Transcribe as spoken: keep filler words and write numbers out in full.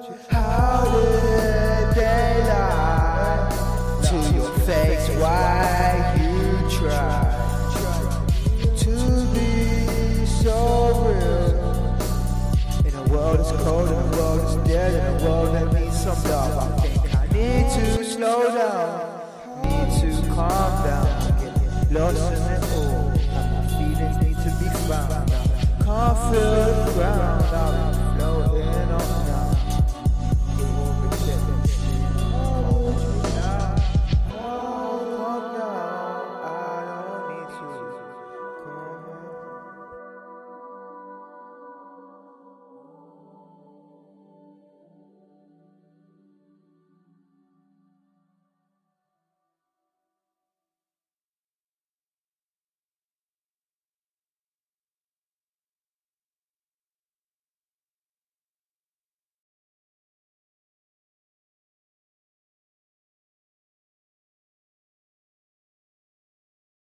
How did they lie to your face? Why you try to be so real? In a world that's cold, in a world that's dead, in a world that needs some love, I think I need to slow down, need to calm down, get lost in it all. My feelings need to be found. Can't feel